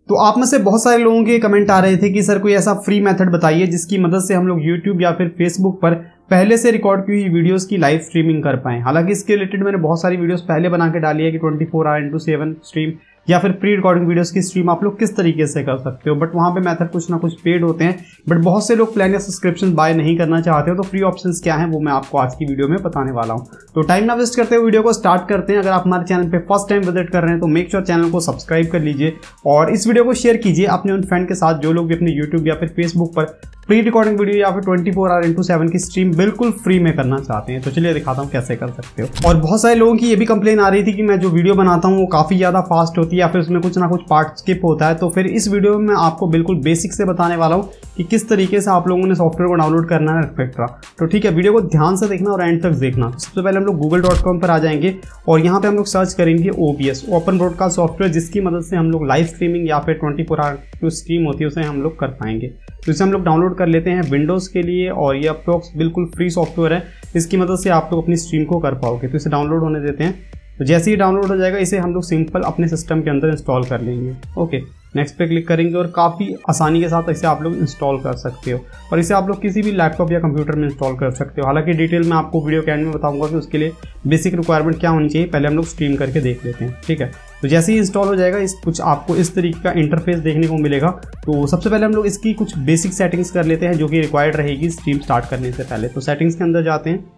तो आप में से बहुत सारे लोगों के कमेंट आ रहे थे कि सर कोई ऐसा फ्री मेथड बताइए जिसकी मदद से हम लोग यूट्यूब या फिर फेसबुक पर पहले से रिकॉर्ड की हुई वीडियोस की लाइव स्ट्रीमिंग कर पाएं। हालांकि इसके रिलेटेड मैंने बहुत सारी वीडियोस पहले बना के डाली है कि 24 आवर × 7 स्ट्रीम या फिर प्री रिकॉर्डिंग वीडियोस की स्ट्रीम आप लोग किस तरीके से कर सकते हो, बट वहां पे मेथड कुछ ना कुछ पेड होते हैं। बट बहुत से लोग प्लान या सब्सक्रिप्शन बाय नहीं करना चाहते हो, तो फ्री ऑप्शंस क्या हैं वो मैं आपको आज की वीडियो में बताने वाला हूं। तो टाइम ना वेस्ट करते हुए वीडियो को स्टार्ट करते हैं। अगर आप हमारे चैनल पे फर्स्ट टाइम विजिट कर रहे हैं तो मेक श्योर चैनल को सब्सक्राइब कर लीजिए और इस वीडियो को शेयर कीजिए अपने उन फ्रेंड के साथ जो लोग भी अपने यूट्यूब या फिर फेसबुक पर प्री रिकॉर्डिंग वीडियो या फिर 24 आवर × 7 की स्ट्रीम बिल्कुल फ्री में करना चाहते हैं। तो चलिए दिखाता हूँ कैसे कर सकते हो। और बहुत सारे लोगों की ये भी कंप्लेन आ रही थी कि मैं जो वीडियो बनाता हूँ वो काफी ज्यादा फास्ट होती है या फिर उसमें कुछ ना कुछ पार्ट स्किप होता है। तो फिर इस वीडियो में मैं आपको बिल्कुल बेसिक से बताने वाला हूँ कि किस तरीके से आप लोगों ने सॉफ्टवेयर को डाउनलोड करना है एक्सेट्रा। तो ठीक है, वीडियो को ध्यान से देखना और एंड तक देखना। सबसे पहले हम लोग google.com पर आ जाएंगे और यहाँ पे हम लोग सर्च करेंगे OBS, ओपन ब्रॉडकास्ट सॉफ्टवेयर, जिसकी मदद से हम लोग लाइव स्ट्रीमिंग या फिर 24 आवर जो स्ट्रीम होती है उसे हम लोग कर पाएंगे। तो इसे हम लोग डाउनलोड कर लेते हैं विंडोज़ के लिए और ये अप्रॉक्स बिल्कुल फ्री सॉफ्टवेयर है। इसकी मदद से आप लोग अपनी स्ट्रीम को कर पाओगे। तो इसे डाउनलोड होने देते हैं। तो जैसे ही डाउनलोड हो जाएगा इसे हम लोग सिंपल अपने सिस्टम के अंदर इंस्टॉल कर लेंगे। ओके, नेक्स्ट पे क्लिक करेंगे और काफ़ी आसानी के साथ इसे आप लोग इंस्टॉल कर सकते हो और इसे आप लोग किसी भी लैपटॉप या कंप्यूटर में इंस्टॉल कर सकते हो। हालांकि डिटेल में आपको वीडियो के एंड में बताऊंगा कि उसके लिए बेसिक रिक्वायरमेंट क्या होनी चाहिए। पहले हम लोग स्ट्रीम करके देख लेते हैं। ठीक है, तो जैसे ही इंस्टॉल हो जाएगा कुछ आपको इस तरीके का इंटरफेस देखने को मिलेगा। तो सबसे पहले हम लोग इसकी कुछ बेसिक सेटिंग्स कर लेते हैं जो कि रिक्वायर्ड रहेगी स्ट्रीम स्टार्ट करने से पहले। तो सेटिंग्स के अंदर जाते हैं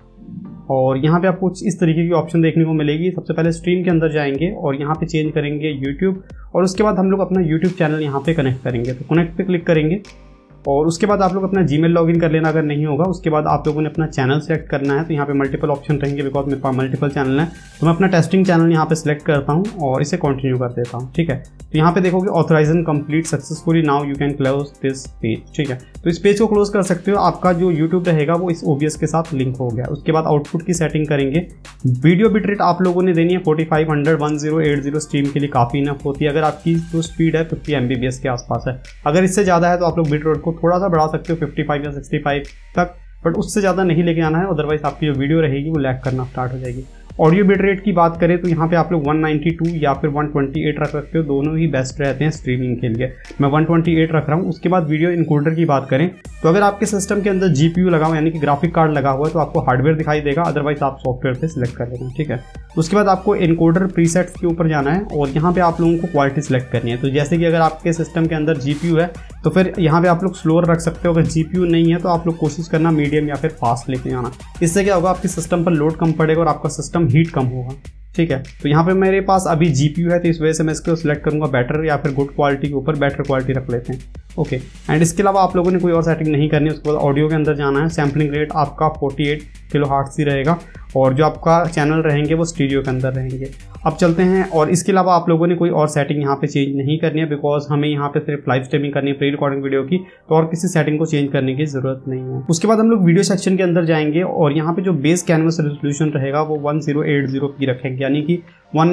और यहाँ पे आपको कुछ इस तरीके की ऑप्शन देखने को मिलेगी। सबसे पहले स्ट्रीम के अंदर जाएंगे और यहाँ पे चेंज करेंगे यूट्यूब और उसके बाद हम लोग अपना यूट्यूब चैनल यहाँ पे कनेक्ट करेंगे। तो कनेक्ट पे क्लिक करेंगे और उसके बाद आप लोग अपना जीमेल लॉगिन कर लेना अगर नहीं होगा। उसके बाद आप लोगों ने अपना चैनल सेलेक्ट करना है। तो यहाँ पे मल्टीपल ऑप्शन रहेंगे बिकॉज मेरे पास मल्टीपल चैनल है। तो मैं अपना टेस्टिंग चैनल यहाँ पे सिलेक्ट करता हूँ और इसे कंटिन्यू कर देता हूँ। ठीक है, तो यहाँ पे देखोगे authorization complete successfully, now you can close this page. ठीक है, तो इस पेज को क्लोज कर सकते हो। आपका जो यूट्यूब रहेगा वो इस OBS के साथ लिंक हो गया। उसके बाद आउटपुट की सेटिंग करेंगे। वीडियो बिटरेट आप लोगों ने देनी है 4500 1080 स्ट्रीम के लिए काफ़ी इनफ होती है। अगर आपकी जो स्पीड है 50 MBPS के आसपास है। अगर इससे ज़्यादा है तो आप लोग बिटरेट को थोड़ा सा बढ़ा सकते हो 55 या 65 तक, बट उससे ज़्यादा नहीं लेके आना है, अदरवाइज आपकी जो वीडियो रहेगी वो लैग करना स्टार्ट हो जाएगी। ऑडियो बिट रेट की बात करें तो यहाँ पे आप लोग 192 या फिर 128 रख सकते हो, दोनों ही बेस्ट रहते हैं स्ट्रीमिंग के लिए। मैं 128 रख रहा हूँ। उसके बाद वीडियो इनकोडर की बात करें तो अगर आपके सिस्टम के अंदर GPU लगा हुआ यानी कि ग्राफिक कार्ड लगा हुआ है तो आपको हार्डवेयर दिखाई देगा, अदरवाइज आप सॉफ्टवेयर पे सिलेक्ट कर लेना। ठीक है, उसके बाद आपको इनकोडर प्रीसेट्स के ऊपर जाना है और यहाँ पे आप लोगों को क्वालिटी सिलेक्ट करनी है। तो जैसे कि अगर आपके सिस्टम के अंदर GPU है तो फिर यहाँ पे आप लोग स्लोअर रख सकते हो। अगर GPU नहीं है तो आप लोग कोशिश करना मीडियम या फिर फास्ट लेके आना। इससे क्या होगा, आपके सिस्टम पर लोड कम पड़ेगा और आपका सिस्टम हीट कम होगा। ठीक है, तो यहाँ पे मेरे पास अभी GPU है तो इस वजह से मैं इसको सिलेक्ट करूंगा बेटर या फिर गुड क्वालिटी के ऊपर बेटर क्वालिटी रख लेते हैं। ओके, एंड इसके अलावा आप लोगों ने कोई और सेटिंग नहीं करनी है। उसके बाद ऑडियो के अंदर जाना है। सैम्पलिंग रेट आपका 48 kHz ही रहेगा और जो आपका चैनल रहेंगे वो स्टीरियो के अंदर रहेंगे। अब चलते हैं और इसके अलावा आप लोगों ने कोई और सेटिंग यहाँ पे चेंज नहीं करनी है बिकॉज हमें यहाँ पे सिर्फ लाइव स्ट्रीमिंग करनी है प्री रिकॉर्डिंग वीडियो की, तो और किसी सेटिंग को चेंज करने की जरूरत नहीं है। उसके बाद हम लोग वीडियो सेक्शन के अंदर जाएंगे और यहाँ पे जो बेस कैनवस रेजोल्यूशन रहेगा वो 1080p रखेंगे यानी कि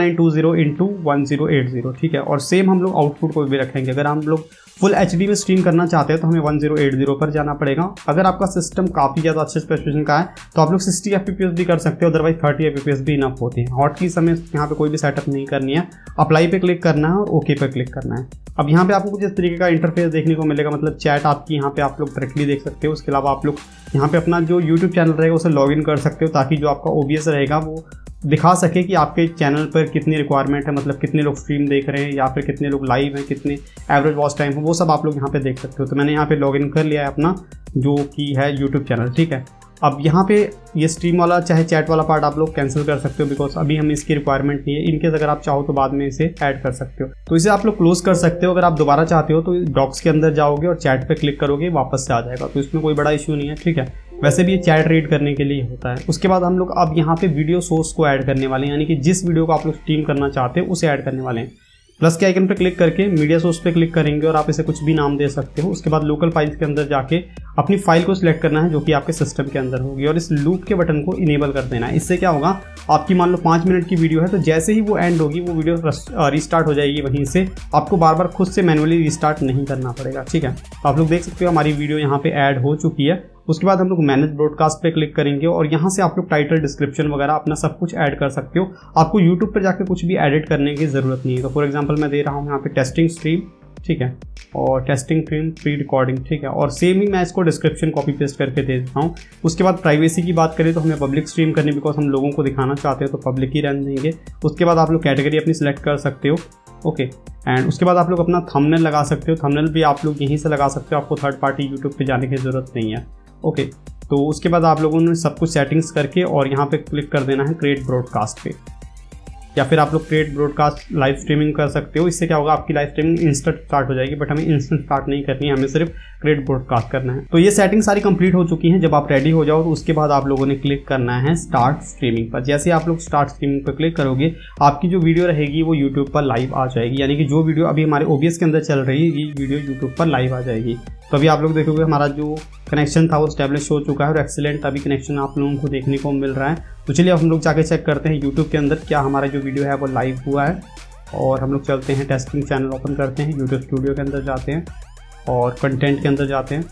1920 × 1080। ठीक है, और सेम हम लोग आउटपुट को भी रखेंगे। अगर हम लोग फुल HD में स्ट्रीम करना चाहते हैं तो हमें 1080 पर जाना पड़ेगा। अगर आपका सिस्टम काफ़ी ज़्यादा अच्छे स्पेसिफिकेशन का है तो आप लोग 60 FPS भी कर सकते हो, अदरवाइज 30 FPS भी इनफ होती है। हॉट की समय यहाँ पे कोई भी सेटअप नहीं करनी है। अप्लाई पे क्लिक करना है और ओके पे क्लिक करना है। अब यहाँ पे आपको कुछ इस तरीके का इंटरफेस देखने को मिलेगा, मतलब चैट आपकी यहाँ पे आप लोग डायरेक्टली देख सकते हो। उसके अलावा आप लोग यहाँ पे अपना जो यूट्यूब चैनल रहेगा उसे लॉगिन कर सकते हो ताकि जो आपका OBS रहेगा वो दिखा सके कि आपके चैनल पर कितनी रिक्वायरमेंट है, मतलब कितने लोग स्ट्रीम देख रहे हैं या फिर कितने लोग लाइव हैं, कितने एवरेज वॉच टाइम है, वो सब आप लोग यहाँ पे देख सकते हो। तो मैंने यहाँ पे लॉगिन कर लिया है अपना जो कि है यूट्यूब चैनल। ठीक है, अब यहाँ पे ये स्ट्रीम वाला चाहे चैट वाला पार्ट आप लोग कैंसिल कर सकते हो बिकॉज अभी हमें इसकी रिक्वायरमेंट नहीं है। इनकेस अगर आप चाहो तो बाद में इसे ऐड कर सकते हो। तो इसे आप लोग क्लोज कर सकते हो। अगर आप दोबारा चाहते हो तो डॉक्स के अंदर जाओगे और चैट पे क्लिक करोगे, वापस से आ जाएगा। तो इसमें कोई बड़ा इशू नहीं है। ठीक है, वैसे भी ये चैट रीड करने के लिए होता है। उसके बाद हम लोग अब यहाँ पे वीडियो सोर्स को ऐड करने वाले हैं, यानी कि जिस वीडियो को आप लोग स्ट्रीम करना चाहते हो उसे ऐड करने वाले हैं। प्लस के आइकन पे क्लिक करके मीडिया सोर्स पे क्लिक करेंगे और आप इसे कुछ भी नाम दे सकते हो। उसके बाद लोकल फाइल्स के अंदर जाके अपनी फाइल को सिलेक्ट करना है जो कि आपके सिस्टम के अंदर होगी और इस लूप के बटन को इनेबल कर देना है। इससे क्या होगा, आपकी मान लो 5 मिनट की वीडियो है तो जैसे ही वो एंड होगी वो वीडियो रिस्टार्ट हो जाएगी वहीं से, आपको बार बार खुद से मैनुअली रिस्टार्ट नहीं करना पड़ेगा। ठीक है, तो आप लोग देख सकते हो हमारी वीडियो यहाँ पे ऐड हो चुकी है। उसके बाद हम लोग मैनेज ब्रॉडकास्ट पे क्लिक करेंगे और यहाँ से आप लोग टाइटल, डिस्क्रिप्शन वगैरह अपना सब कुछ ऐड कर सकते हो। आपको यूट्यूब पर जाके कुछ भी एडिट करने की जरूरत नहीं है। तो फॉर एग्जांपल मैं दे रहा हूँ यहाँ पे टेस्टिंग स्ट्रीम, ठीक है, और टेस्टिंग फ्रेम प्री रिकॉर्डिंग, ठीक है, और सेम ही मैं इसको डिस्क्रिप्शन कॉपी पेस्ट करके दे देता हूँ। उसके बाद प्राइवेसी की बात करें तो हमें पब्लिक स्ट्रीम करनी, बिकॉज हम लोगों को दिखाना चाहते हो तो पब्लिक ही रहने देंगे। उसके बाद आप लोग कैटेगरी अपनी सिलेक्ट कर सकते हो, ओके, एंड उसके बाद आप लोग अपना थंबनेल लगा सकते हो। थंबनेल भी आप लोग यहीं से लगा सकते हो, आपको थर्ड पार्टी यूट्यूब पे जाने की ज़रूरत नहीं है, ओके। तो उसके बाद आप लोगों ने सब कुछ सेटिंग्स करके और यहाँ पे क्लिक कर देना है क्रिएट ब्रॉडकास्ट पे, या फिर आप लोग क्रिएट ब्रॉडकास्ट लाइव स्ट्रीमिंग कर सकते हो। इससे क्या होगा, आपकी लाइव स्ट्रीमिंग इंस्टेंट स्टार्ट हो जाएगी, बट हमें इंस्टेंट स्टार्ट नहीं करनी है, हमें सिर्फ क्रिएट ब्रॉडकास्ट करना है। तो ये सेटिंग सारी कंप्लीट हो चुकी हैं। जब आप रेडी हो जाओ तो उसके बाद आप लोगों ने क्लिक करना है स्टार्ट स्ट्रीमिंग पर। जैसे आप लोग स्टार्ट स्ट्रीमिंग पर क्लिक करोगे, आपकी जो वीडियो रहेगी वो यूट्यूब पर लाइव आ जाएगी, यानी कि जो वीडियो अभी हमारे OBS के अंदर चल रही है ये वीडियो यूट्यूब पर लाइव आ जाएगी। तो अभी आप लोग देखोगे हमारा जो कनेक्शन था वो स्टैब्लिश हो चुका है और एक्सीलेंट अभी कनेक्शन आप लोगों को देखने को मिल रहा है। तो चलिए अब हम लोग जाके चेक करते हैं यूट्यूब के अंदर क्या हमारा जो वीडियो है वो लाइव हुआ है। और हम लोग चलते हैं टेस्टिंग चैनल ओपन करते हैं, यूट्यूब स्टूडियो के अंदर जाते हैं और कंटेंट के अंदर जाते हैं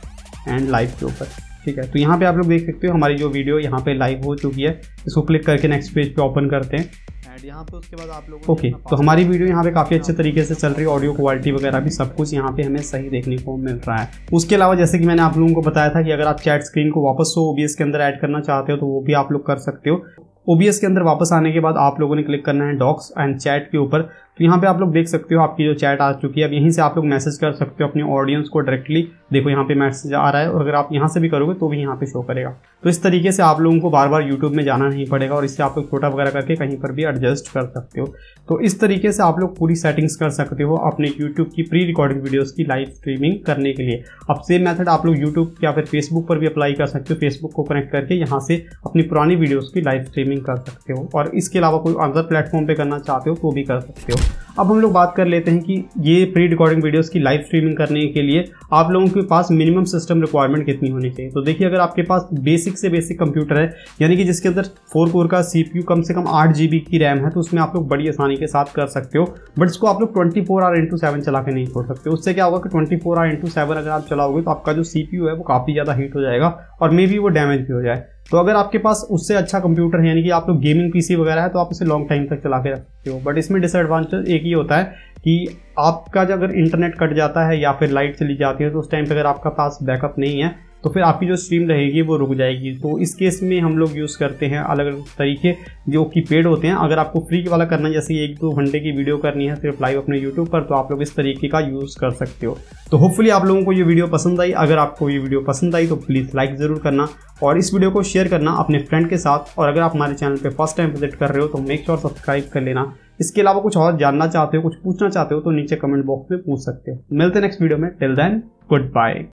एंड लाइव के ऊपर, ठीक है। तो यहाँ पे आप लोग देख सकते हो हमारी जो वीडियो यहाँ पे लाइव हो चुकी है। इसको क्लिक करके नेक्स्ट पेज पे ओपन करते हैं एंड यहाँ पे उसके बाद आप लोग ओके, तो हमारी वीडियो यहाँ पे काफ़ी अच्छे तरीके से चल रही है। ऑडियो क्वालिटी वगैरह भी सब कुछ यहाँ पे हमें सही देखने को मिल रहा है। उसके अलावा जैसे कि मैंने आप लोगों को बताया था कि अगर आप चैट स्क्रीन को वापस से OBS के अंदर ऐड करना चाहते हो तो वो भी आप लोग कर सकते हो। OBS के अंदर वापस आने के बाद आप लोगों ने क्लिक करना है डॉक्स एंड चैट के ऊपर। तो यहाँ पे आप लोग देख सकते हो आपकी जो चैट आ चुकी है। अब यहीं से आप लोग मैसेज कर सकते हो अपने ऑडियंस को डायरेक्टली। देखो यहाँ पे मैसेज आ रहा है और अगर आप यहाँ से भी करोगे तो भी यहाँ पे शो करेगा। तो इस तरीके से आप लोगों को बार बार यूट्यूब में जाना नहीं पड़ेगा और इससे आप लोग छोटा वगैरह करके कहीं पर भी एडजस्ट कर सकते हो। तो इस तरीके से आप लोग पूरी सेटिंग्स कर सकते हो अपने यूट्यूब की प्री रिकॉर्डिंग वीडियोज़ की लाइव स्ट्रीमिंग करने के लिए। अब सेम मेथड आप लोग यूट्यूब या फिर फेसबुक पर भी अप्लाई कर सकते हो। फेसबुक को कनेक्ट करके यहाँ से अपनी पुरानी वीडियोज़ की लाइव स्ट्रीमिंग कर सकते हो और इसके अलावा कोई अदर प्लेटफॉर्म पे करना चाहते हो तो भी कर सकते हो। अब हम लोग बात कर लेते हैं कि ये प्री रिकॉर्डिंग वीडियोस की लाइव स्ट्रीमिंग करने के लिए आप लोगों के पास मिनिमम सिस्टम रिक्वायरमेंट कितनी होनी चाहिए। तो देखिए अगर आपके पास बेसिक से बेसिक कंप्यूटर है, यानी कि जिसके अंदर 4 कोर का CPU कम से कम 8 GB की रैम है, तो उसमें आप लोग बड़ी आसानी के साथ कर सकते हो। बट इसको आप लोग 24/7 चला के नहीं छोड़ सकते। उससे क्या होगा कि 24/7 अगर आप चलाओगे तो आपका जो CPU है वो काफ़ी ज़्यादा हीट हो जाएगा और मे बी वो डैमेज भी हो जाए। तो अगर आपके पास उससे अच्छा कंप्यूटर है, यानी कि आप लोग गेमिंग PC वगैरह है, तो आप उसे लॉन्ग टाइम तक चला के रख सकते हो। बट इसमें डिसएडवांटेज एक ही होता है कि आपका जब अगर इंटरनेट कट जाता है या फिर लाइट चली जाती है तो उस टाइम पे अगर आपका पास बैकअप नहीं है तो फिर आपकी जो स्ट्रीम रहेगी वो रुक जाएगी। तो इस केस में हम लोग यूज़ करते हैं अलग अलग तरीके जो कि पेड होते हैं। अगर आपको फ्री वाला करना है, जैसे 1-2 घंटे की वीडियो करनी है सिर्फ लाइव अपने यूट्यूब पर, तो आप लोग इस तरीके का यूज़ कर सकते हो। तो होपफुली आप लोगों को ये वीडियो पसंद आई। अगर आपको ये वीडियो पसंद आई तो प्लीज़ लाइक ज़रूर करना और इस वीडियो को शेयर करना अपने फ्रेंड के साथ। और अगर आप हमारे चैनल पर फर्स्ट टाइम विजिट कर रहे हो तो मेक श्योर सब्सक्राइब कर लेना। इसके अलावा कुछ और जानना चाहते हो, कुछ पूछना चाहते हो तो नीचे कमेंट बॉक्स में पूछ सकते हो। मिलते हैं नेक्स्ट वीडियो में। Till then good bye.